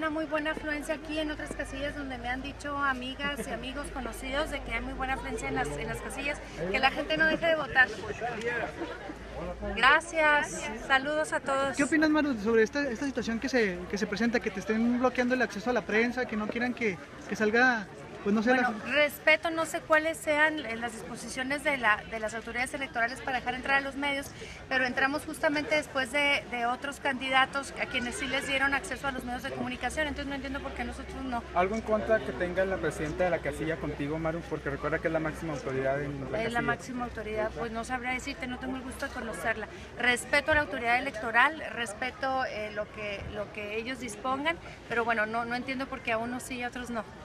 una muy buena afluencia aquí en otras casillas donde me han dicho amigas y amigos conocidos de que hay muy buena afluencia en las casillas, que la gente no deje de votar. Gracias, saludos a todos. ¿Qué opinas, Maru, sobre esta situación que se presenta, que te estén bloqueando el acceso a la prensa, que no quieran que salga, pues no sé... Bueno, respeto, no sé cuáles sean las disposiciones de las autoridades electorales para dejar entrar a los medios, pero entramos justamente después de otros candidatos a quienes sí les dieron acceso a los medios de comunicación, entonces no entiendo por qué nosotros no. ¿Algo en contra que tenga la presidenta de la casilla contigo, Maru? Porque recuerda que es la máxima autoridad en la casilla. Es la máxima autoridad, pues no sabría decirte, no tengo el gusto de conocerla. Respeto a la autoridad electoral, respeto lo que ellos dispongan, pero bueno, no entiendo por qué a unos sí y a otros no.